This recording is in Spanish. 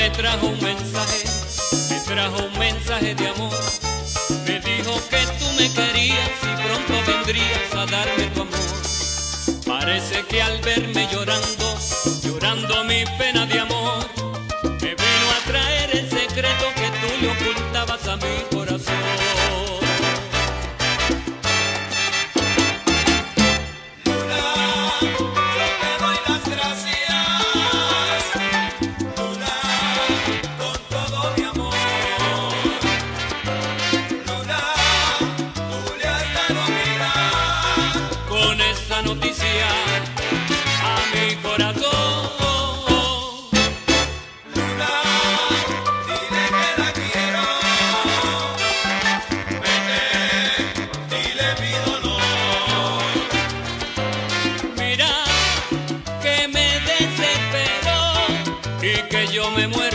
trajo un mensaje de amor. Me dijo que tú me querías y pronto vendrías a darme tu amor. Parece que al verme llorando, llorando mi pena de amor, me vino a traer el secreto que tú le ocultabas a mi corazón. Noticia a mi corazón. Luna, dile que la quiero. Vete, dile mi dolor. Mira que me desespero y que yo me muero